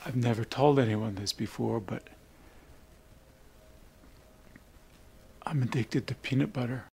I've never told anyone this before, but I'm addicted to peanut butter.